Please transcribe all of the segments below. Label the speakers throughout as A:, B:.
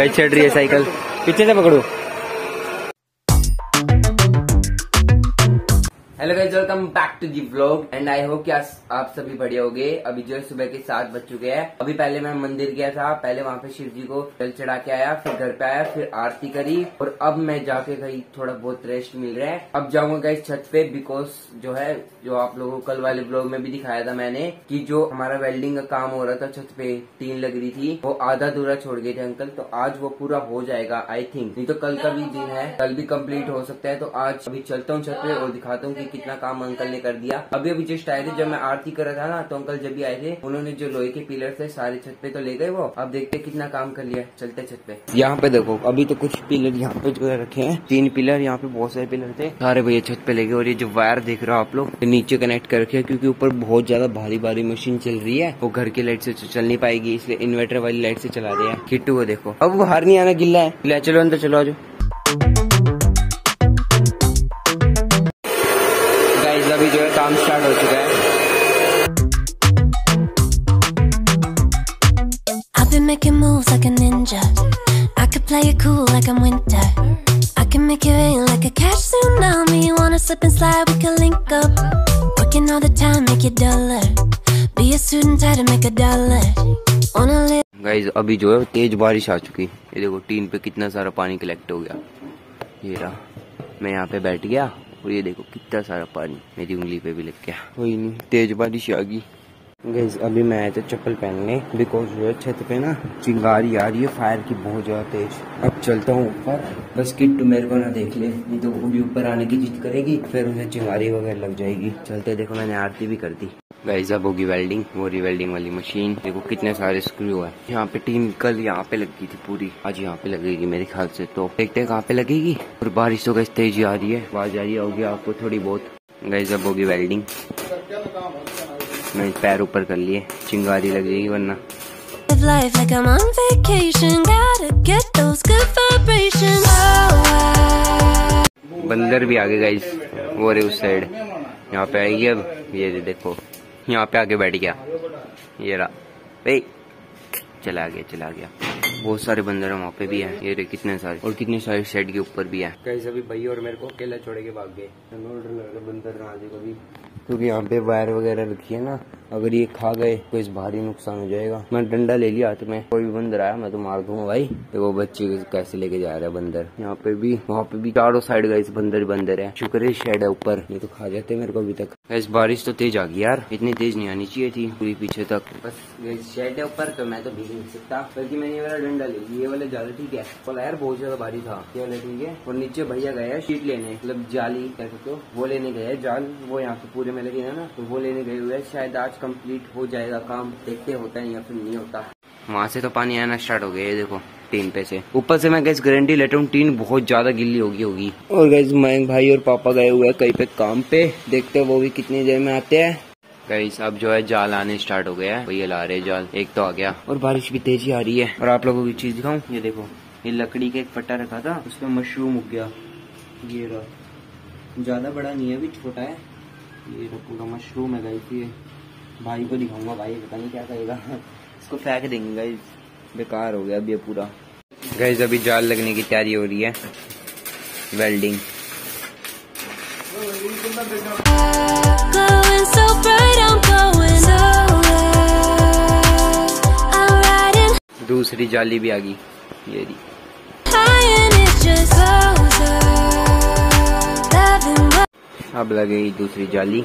A: Guys चढ़ रही है साइकिल, पीछे से पकड़ो। Hello guys, welcome back to the vlog and I hope कि आप सभी बढ़िया होंगे। अभी जो है सुबह के 7 बज चुके हैं। अभी पहले मैं मंदिर गया था, पहले वहाँ पे शिव जी को जल चढ़ा के आया, फिर घर पे आया, फिर आरती करी और अब मैं जाके कहीं थोड़ा बहुत रेस्ट मिल रहा है। अब जाऊंगा गाइस छत पे, बिकॉज जो है जो आप लोगों को कल वाले व्लॉग में भी दिखाया था मैंने कि जो हमारा वेल्डिंग का काम हो रहा था, छत पे टीन लग रही थी, वो आधा अधूरा छोड़ गए थे अंकल। तो आज वो पूरा हो जाएगा आई थिंक, नहीं तो कल का भी दिन है, कल भी कम्प्लीट हो सकता है। तो आज अभी चलता हूँ छत पे और दिखाता हूँ कि कितना काम अंकल ने कर दिया। अभी जस्ट आए थे, जब मैं आरती कर रहा था ना, तो अंकल जब भी आए थे उन्होंने जो लोहे के पिलर थे सारे छत पे तो ले गए वो। अब देखते कितना काम कर लिया। चलते छत पे। यहाँ पे देखो, अभी तो कुछ पिलर यहाँ पे जो रखे हैं, 3 पिलर, यहाँ पे बहुत सारे पिलर थे, सारे भैया छत पे ले गए। और ये जो वायर देख रहे हो आप लोग, नीचे कनेक्ट कर रखे हैं, क्योंकि ऊपर बहुत ज्यादा भारी मशीन चल रही है, वो घर की लाइट से चल नहीं पाएगी, इसलिए इन्वर्टर वाली लाइट से चला रहे हैं। किट्टू को देखो, अब बाहर नहीं आना, गिल्ला है। चलो अंदर चलो, आज अभी जो है काम स्टार्ट हो चुका है।
B: I've been making moves like a ninja. I could play it cool like I'm winter. I can make it rain like a cash tsunami. Wanna slip and slide, we can link up. Working all the time, make it duller. Be a student, try to make a dollar. Wanna live.
A: Guys अभी जो है तेज बारिश आ चुकी। ये देखो tin पे कितना सारा पानी कलेक्ट हो गया। ये रहा, मैं यहाँ पे बैठ गया और ये देखो कितना सारा पानी मेरी उंगली पे भी लग गया। कोई नहीं, तेज बारिश आ गई। गाइस अभी मैं आया था चप्पल पहनने, बिकॉज जो है छत पे ना चिंगारी आ रही है फायर की बहुत ज्यादा तेज। अब चलता हूँ ऊपर, बस किट्टू मेरे को ना देख ले, नहीं तो वो भी ऊपर आने की जिद करेगी, फिर उसे चिंगारी वगैरह लग जाएगी। चलते, देखो मैंने आरती भी कर दी। गाइस अब होगी वेल्डिंग, वो वेल्डिंग वाली मशीन। देखो कितने सारे स्क्रू है। यहाँ पे टीन कल यहाँ पे लगी थी पूरी, आज यहाँ पे लगेगी मेरे ख्याल से। तो देखते हैं कहाँ पे लगेगी। और बारिश तो गाइस तेज ही आ रही है, आवाज आ रही होगी आपको थोड़ी बहुत। गाइस अब होगी वेल्डिंग, मैं पैर ऊपर कर लिए, चिंगारी लग जाएगी वरना।
B: Life like I'm on vacation, gotta get those good vibrations.
A: बंदर भी आगे गाइस, वो रहे उस साइड, यहाँ पे आएगी अब। ये देखो यहाँ पे आके बैठ गया, ये रहा भाई, चला गया। बहुत सारे बंदर वहाँ पे भी हैं, ये रहे कितने सारे, और कितने सारे साइड के ऊपर भी है। गाइस अभी भाई और मेरे को अकेला छोड़ के भाग गए, बंदर ना आ जाए कभी, क्योंकि यहाँ पे वायर वगैरह रखी है ना, अगर ये खा गए तो इस भारी नुकसान हो जाएगा। मैं डंडा ले लिया हाथ में, कोई भी बंदर आया मैं तो मार दूंगा भाई। तो वो बच्चे कैसे लेके जा रहा है बंदर। यहाँ पे भी, वहाँ पे भी, चारों साइड गाइस बंदर है। शुक्र है शेड है ऊपर, नहीं तो खा जाते मेरे को अभी तक। गाइस बारिश तो तेज आ गई यार, इतनी तेज नहीं आनी चाहिए थी, पूरी पीछे तक। बस शेड है ऊपर, तो मैं तो भीग नहीं सकता, बल्कि मैंने ये वाला डंडा ले लिया, ये वाला ज्यादा ठीक है। कल यार बहुत ज्यादा भारी था, ये वाला ठीक है। और नीचे भैया गया है शीट लेने, मतलब जाली कह सकते हो, वो लेने गए हैं, जाल वो यहाँ पे पूरे में लगे है ना, तो वो लेने गए हुए हैं। शायद आज कंप्लीट हो जाएगा काम, देखते होता है या फिर नहीं होता। वहाँ से तो पानी आना स्टार्ट हो गया है, देखो टीन पे से। ऊपर से मैं गैस गारंटी लेता हूँ टीन बहुत ज्यादा गिल्ली होगी। और गैस मैं भाई और पापा गए हुए हैं कहीं पे काम पे, देखते हैं वो भी कितनी देर में आते हैं। गाइस अब जो है जाल आने स्टार्ट हो गया है, भैया ला रहे जाल, एक तो आ गया। और बारिश भी तेज ही आ रही है। और आप लोगों की चीज दिखाऊं, ये देखो, ये लकड़ी का एक पट्टा रखा था, उसमें मशरूम उग गया। ये रहा, ज्यादा बड़ा नहीं है, अभी छोटा है। ये पूरा मशरूम है गाइस। ये भाई को दिखाऊंगा, भाई पता नहीं क्या करेगा, इसको फेंक देंगे गाइस, बेकार हो गया अब ये पूरा। गाइस अभी जाल लगने की तैयारी हो रही है, वेल्डिंग। दूसरी जाली भी आ गई, ये रही। अब लगेगी दूसरी जाली।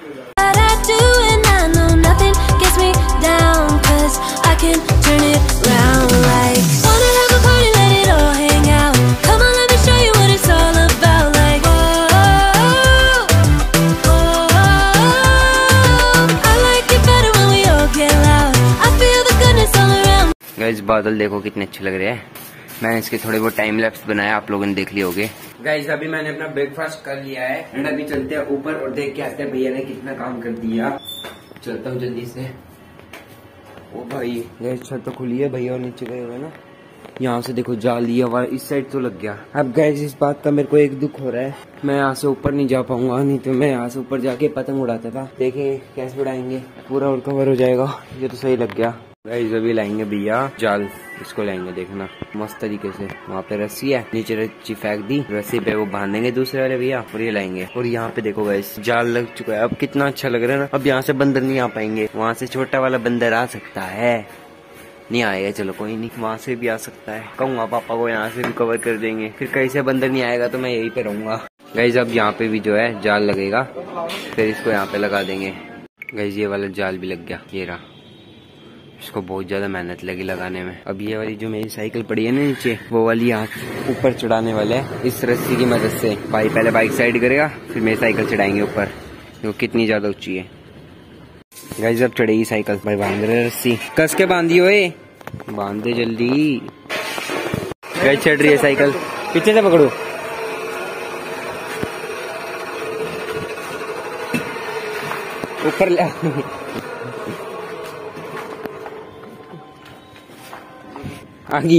A: गाइस बादल देखो कितने अच्छे लग रहे हैं। मैंने इसके थोड़े बहुत टाइम लैप्स बनाया, आप लोगों ने देख लिए होंगे। गाइस अभी मैंने अपना ब्रेकफास्ट कर लिया है एंड अभी चलते हैं ऊपर और देख के आते हैं भैया ने कितना काम कर दिया। चलता हूँ जल्दी से। ओ भाई गाइस छत तो खुली है, भैया और नीचे गए हुए ना, यहाँ से देखो जाल दिया हुआ, इस साइड तो लग गया। अब गाइस इस बात का मेरे को एक दुख हो रहा है, मैं यहाँ से ऊपर नहीं जा पाऊंगा, नहीं तो मैं यहाँ से ऊपर जाके पतंग उड़ाता था। देखें कैसे उड़ाएंगे, पूरा और कवर हो जाएगा। ये तो सही लग गया। गाइस अभी लाएंगे भैया जाल, इसको लाएंगे, देखना मस्त तरीके से। वहाँ पे रस्सी है, नीचे रस्सी फेंक दी, रस्सी पे वो बांधेंगे दूसरे वाले भैया, और ये लाएंगे। और यहाँ पे देखो गाइस जाल लग चुका है। अब कितना अच्छा लग रहा है ना। अब यहाँ से बंदर नहीं आ पाएंगे, वहाँ से छोटा वाला बंदर आ सकता है, नहीं आएगा, चलो कोई नहीं, वहाँ से भी आ सकता है। कहूँगा पापा को यहाँ से भी कवर कर देंगे, फिर कहीं से बंदर नहीं आएगा तो मैं यहीं पे रहूंगा। गाइस अब यहाँ पे भी जो है जाल लगेगा, फिर इसको यहाँ पे लगा देंगे। गाइस ये वाला जाल भी लग गया, ये रहा। इसको बहुत ज्यादा मेहनत लगी लगाने में। अब ये वाली जो मेरी साइकिल पड़ी है ना नीचे, वो वाली यहाँ ऊपर चढ़ाने वाले है इस रस्सी की मदद से। भाई पहले बाइक साइड करेगा, फिर मेरी साइकिल चढ़ाएंगे ऊपर। वो कितनी ज्यादा ऊंची है। गाइस अब चढ़ेगी साइकिल। भाई बांध रहे रस्सी, कस के बांधी हो, बांध दे जल्दी। गाइस चढ़ रही है साइकिल, पीछे से पकड़ो। ऊपर ले आगी।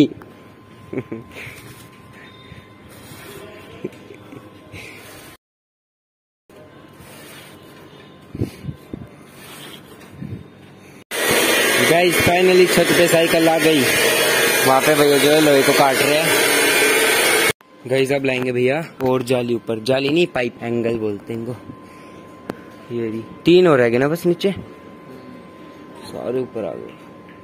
A: गाइस फाइनली छत पे साइकिल आ गई। वहाँ पे भैया जो है लोहे को काट रहे हैं। गाइस अब लाएंगे भैया और जाली ऊपर, जाली नहीं पाइप, एंगल बोलते हैं इनको। ये 3 और रह गए ना बस, नीचे सारे ऊपर आ गए।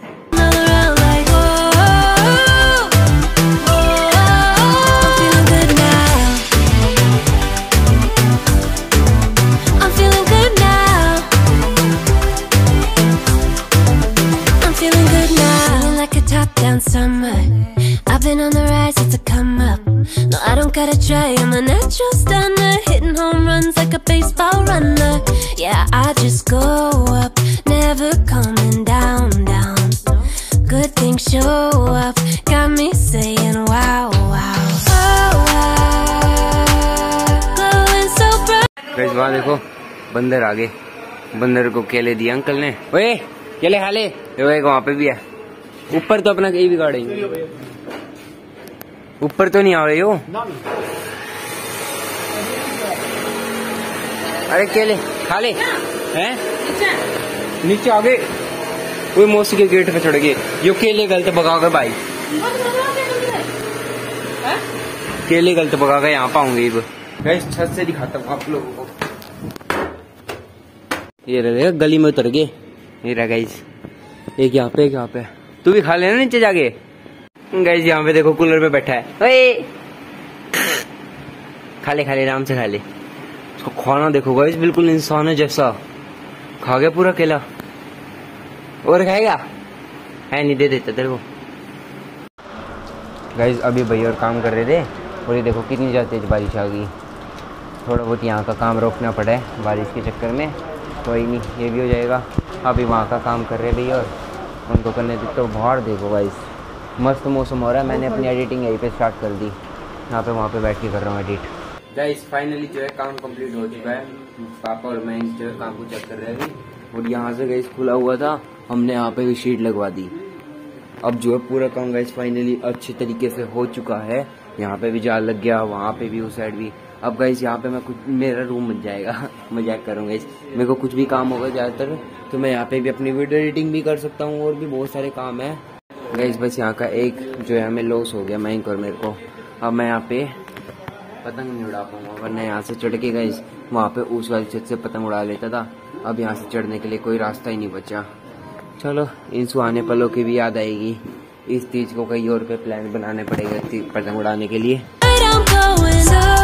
B: Summer, I've been on the rise, it's a come up. No, I don't gotta try, I'm a natural stunner, hitting home runs like a baseball runner. Yeah, I just go up, never coming down, down. Good things show up, got me saying wow, wow. Oh, wow, glowing so bright.
A: Guys वहाँ देखो बंदर आ गए, बंदर को केले दिए uncle ने। ओए केले खा ले। वहाँ पे भी है, ऊपर तो अपना कहीं बिगाड़ेंगे, ऊपर तो नहीं आ रही हो। अरे केले खा ले हैं, नीचे आ गए। कोई मौसी के गेट पे चढ़ गए, यो केले गलत भगा कर भाई, केले गलत भगा कर यहाँ पाऊंगी। गाइस छत से दिखाता हूँ आप लोगों को। ये रहे गली में उतर गए, ये रहा गाइस, एक यहाँ पे, एक यहाँ पे। तू भी खा लेना नीचे जाके। गाइस यहाँ पे देखो कूलर पे बैठा है, ओए खा ले आराम से खा ले। उसको खाना देखो गाइस, बिल्कुल इंसान है जैसा, खा गया पूरा केला। और खाएगा है नहीं, दे देता तेरे को। गाइस अभी भैया और काम कर रहे थे, और ये देखो कितनी ज्यादा तेज बारिश आ गई। थोड़ा बहुत यहाँ का काम रोकना पड़ा है बारिश के चक्कर में, कोई नहीं ये भी हो जाएगा। अभी वहाँ का काम कर रहे भैया और उनको करने दे। तो बाहर देखो गाइस मस्त मौसम हो रहा है। मैंने अपनी एडिटिंग यहीं पे स्टार्ट कर दी, यहाँ पे वहाँ पे बैठ के कर रहा हूँ एडिट। गाइस फाइनली जो है काम कंप्लीट हो चुका है। पापा और मैं जो है काम को चेक कर रहे हैं। और यहाँ से गाइस खुला हुआ था, हमने यहाँ पे भी शीट लगवा दी। अब जो है पूरा काम गाइस फाइनली अच्छे तरीके से हो चुका है। यहाँ पे भी जाल लग गया, वहाँ पे भी, उस साइड भी। अब गाइस यहाँ पे मैं कुछ, मेरा रूम बन जाएगा। मजाक करूँगा इस, मेरे को कुछ भी काम होगा ज्यादातर तो मैं यहाँ पे भी अपनी वीडियो एडिटिंग भी कर सकता हूँ, और भी बहुत सारे काम है गाइस। बस यहाँ का एक जो है हमें लॉस हो गया, मैं और मेरे को। अब मैं यहाँ पे पतंग नहीं उड़ा पाऊंगा, वरना यहाँ से चढ़ के गाइस वहाँ पे उस वाली छत से पतंग उड़ा लेता था। अब यहाँ से चढ़ने के लिए कोई रास्ता ही नहीं बचा। चलो इन सुहाने पलों की भी याद आएगी। इस तीज को कहीं और पे प्लान बनाने पड़ेगा पतंग उड़ाने के लिए।